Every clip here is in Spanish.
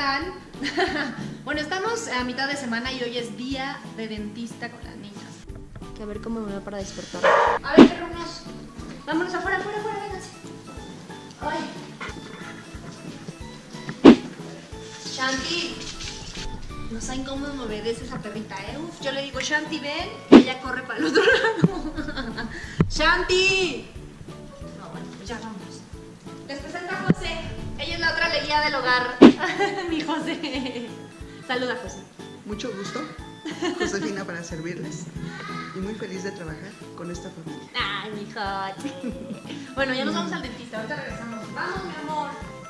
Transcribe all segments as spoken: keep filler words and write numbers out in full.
están? Bueno, estamos a mitad de semana y hoy es día de dentista con las niñas. Que a ver cómo me va para despertar. A ver, perrunos. Vámonos afuera, afuera, afuera, vénganse. Ay. Shanti. No saben cómo me obedece esa perrita, ¿eh? Uf, yo le digo, Shanti, ven, y ella corre para el otro lado. ¡Shanti! No, bueno, pues ya vamos. Les presenta a José. Ella es la otra leguía del hogar. Mi José. Saluda, José. Mucho gusto. Josefina para servirles. Y muy feliz de trabajar con esta familia. Ay, mi José. Bueno, ya nos vamos al dentista. Ahorita regresamos. Vamos, mi amor.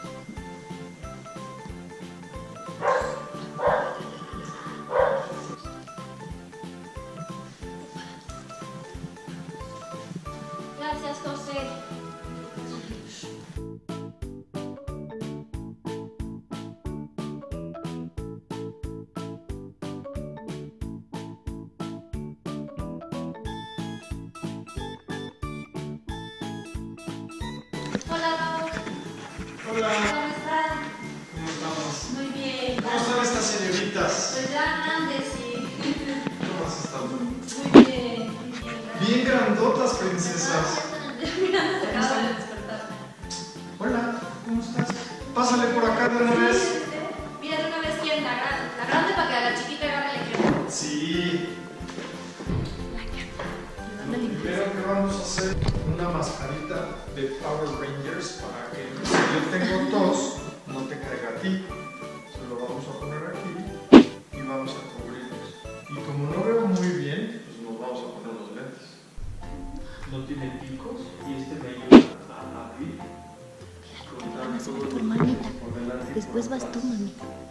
Gracias, José. Hola, Raúl. Hola. ¿Cómo están? ¿Cómo estamos? Muy bien. ¿Cómo están estas señoritas? Pues ya grandes, sí. ¿Cómo has estado? Muy bien, muy bien. Bien grandotas, princesas. Mira, se acaba de despertar. Hola, ¿cómo estás? Pásale por acá de una vez. Mira, de una vez quién, la grande, la grande para que a la chiquita agarre el ejemplo. Sí. Lo primero que vamos a hacer una mascarita de Power Rangers para que si yo tengo tos, no te caiga a ti. Se lo vamos a poner aquí y vamos a cubrirnos. Y como no veo muy bien, pues nos vamos a poner los lentes. No tiene picos y este me ayuda a abrir. Van a ser tu hermanita. Después vas tú, mami.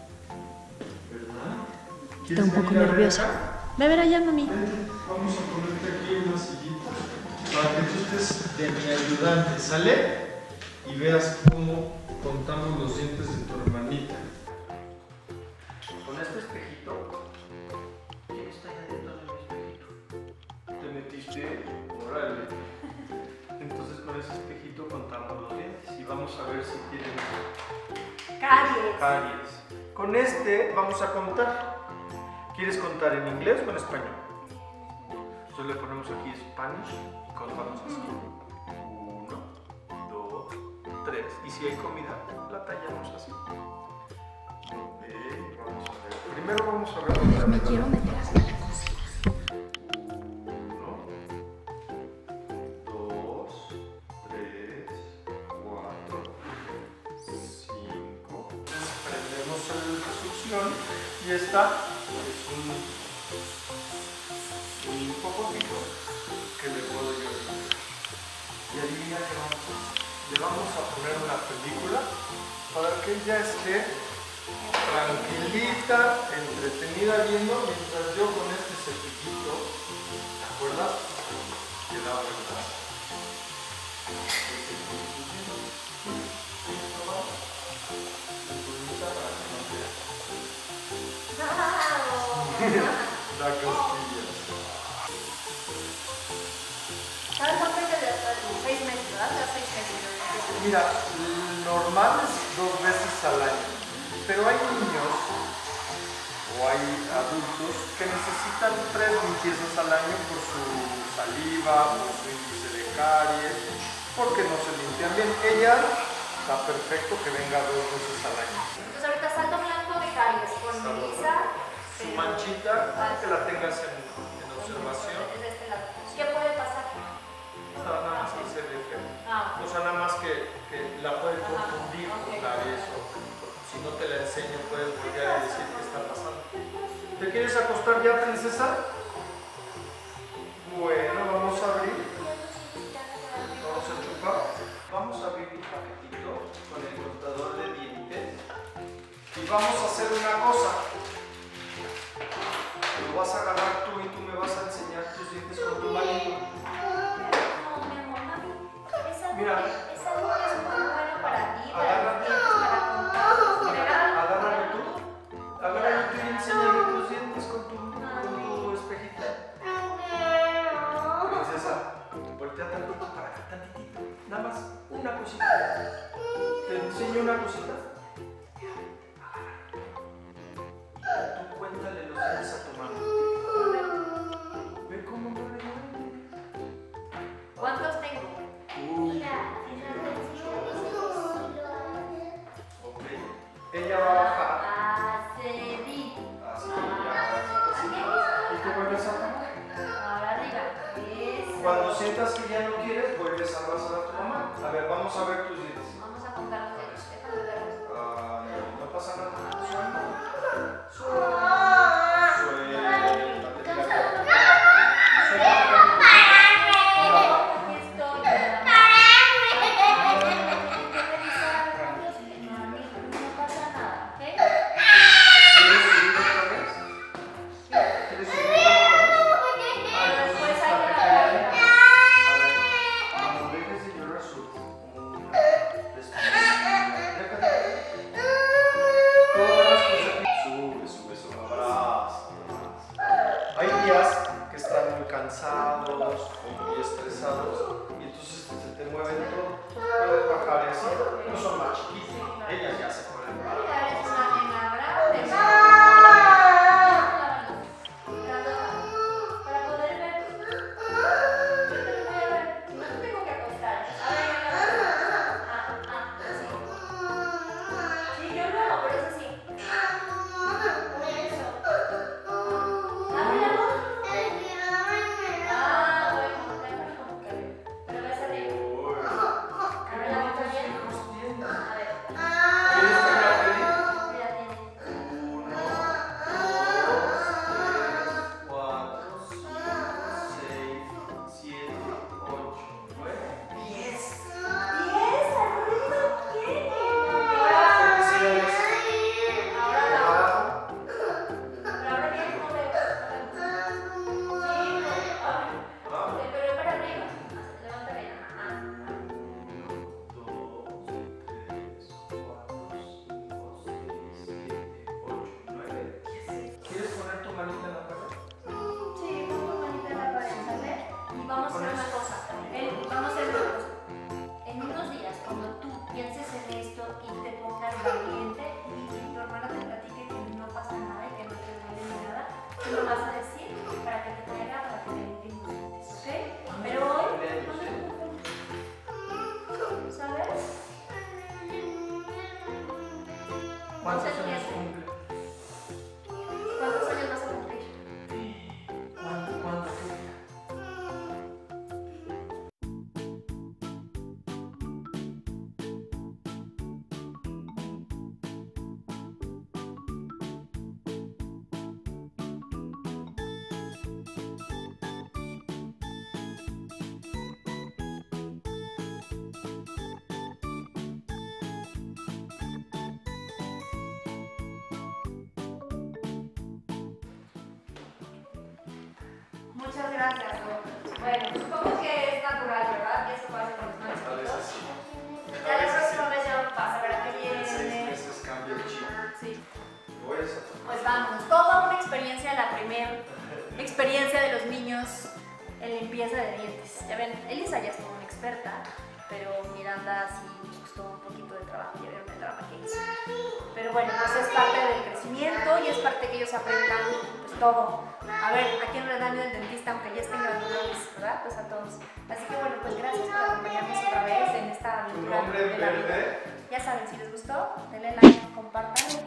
¿Verdad? Está un poco nerviosa. Ve a ver allá, mami. Vamos a ponerte aquí una sillita para que tú estés de mi ayudante, ¿sale? Y veas cómo contamos los dientes de tu hermanita. Con este espejito, ¿quién está ahí adentro de mi espejito? Te metiste, órale. Entonces con ese espejito contamos los dientes y vamos a ver si tienen Caries. caries. Con este vamos a contar. ¿Quieres contar en inglés o en español? Entonces le ponemos aquí Spanish y contamos así. Uno, dos, tres. Y si hay comida, la tallamos así. Ok, vamos a ver. Primero vamos a ver dónde Me quiero meter hasta la cocina. Uno, dos, tres, cuatro, cinco. Prendemos la succión y esta es un, un popotito que le puedo yo hacer. Y adivina que vamos a hacer. Le vamos a poner una película para que ella esté tranquilita, entretenida viendo, mientras yo con este cepillito, ¿te acuerdas? Que daba verdad. Da cosquillas. ¿Sabes cuánto hay que de hasta seis meses, verdad? De seis meses. Mira, normal es dos veces al año, pero hay niños o hay adultos que necesitan tres limpiezas al año por su saliva, por su índice de caries, porque no se limpian bien. Ella está perfecto que venga dos veces al año. Entonces ahorita salto blanco de caries con Melissa. Su manchita, que la tengas en, en observación. Es de este lado. ¿Qué puede pasar? Nada más que se ve feo. Ah, O sea, nada más que, que la puedes Ajá, confundir ok. con caries o si no te la enseño puedes volver a decir qué está pasando. ¿Te quieres acostar ya, princesa? Bueno, vamos a abrir. Vamos a chupar. Vamos a abrir un paquetito con el cortador de dientes y vamos a hacer una cosa. Lo vas a agarrar tú y tú me vas a enseñar tus dientes con tu manito. no, mi amor, mami. Esa Mira. esa dulce es muy buena para ti, para Agarra. los dientes, para contar. Agárrame tú. Agárrame tú y enséñame tus dientes con tu, con tu Cuando sientas que ya no quieres, vuelves a abrazar a tu mamá. A ver, vamos a ver tus dientes. Vamos a contar los dedos. Déjame verlos. Ah, no, no pasa nada. Suelta. Suelta. Cansados o muy estresados y entonces se te mueven todo. Puedes bajar y así. No son más chiquitos. Ellas ya se pueden bajar. Eres una nena grande. Para poder ver. Yo te voy a ver. No te tengo que acostar. A ver, ah, ah, así. Sí, yo lo hago, pero es así. Eso. Dame la voz. Vamos a hacer una cosa, eh, vamos a hacer una cosa. En unos días, cuando tú pienses en esto y te pongas valiente y tu hermana te platique que no pasa nada y que no te duele ni nada, tú lo vas a decir para que te traiga, para que te limpien los dientes, ¿ok? Pero hoy no te preocupes, ¿sabes? ¿Cuántos años cumple? ¿Cuántos años vas a cumplir? ¿Cuándo? ¿Cuándo? Muchas gracias. Bueno, supongo que es natural, ¿verdad? Que eso pasa con los más A veces chiquitos. sí. Ya la próxima vez ya no pasa, ¿verdad? Que En seis viene. meses cambia el chip. Sí. Voy a hacer. Pues vamos, toda una experiencia, la primera experiencia de los niños en limpieza de dientes. Ya ven, Elisa ya es toda una experta, pero Miranda sí nos costó un poquito de trabajo, ya vieron el drama que hizo. Pero bueno, pues es parte del crecimiento y es parte que ellos aprendan pues todo. A ver, ¿a quién le daño el dentista aunque ya estén grandes, verdad? Pues a todos. Así que bueno, pues gracias por acompañarnos otra vez en esta Tu aventura nombre de la vida. verde. Ya saben, si les gustó, denle like, compartan.